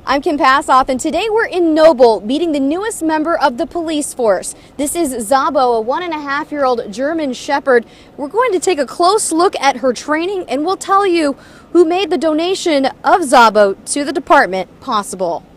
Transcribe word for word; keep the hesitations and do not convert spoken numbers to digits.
I'm Kim Passoff, and today we're in Noble meeting the newest member of the police force. This is Szabo, a one and a half year old German Shepherd. We're going to take a close look at her training, and we'll tell you who made the donation of Szabo to the department possible.